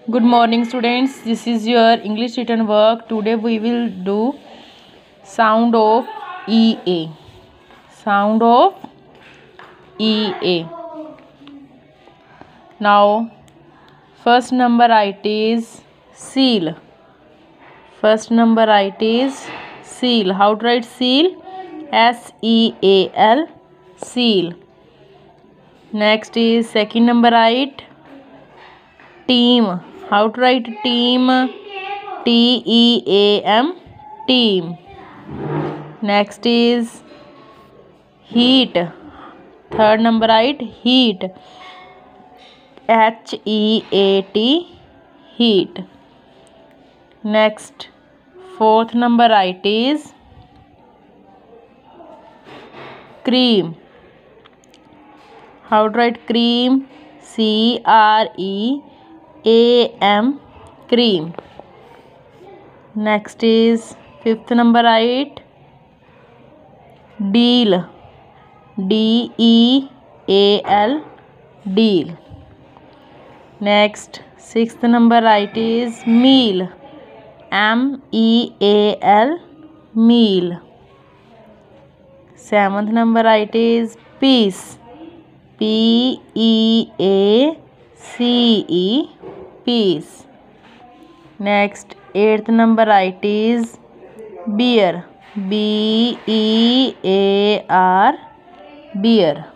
Good morning, students. This is your English written work. Today we will do sound of EA. Sound of EA. Now, first number it is seal. First number it is seal. How to write seal? SEAL. Seal. Next is second number it. Team. How to write team? TEAM. Team. Next is heat. Third number it. Heat. HEAT. Heat. Next, fourth number it is cream. How to write cream? CREAM. Cream. Next is fifth number it. Deal. DEAL. Deal. Next, sixth number it is meal. MEAL. Meal. Seventh number it is peace. PEACE. Peace. Next, eighth number it is beer. BEAR. Beer.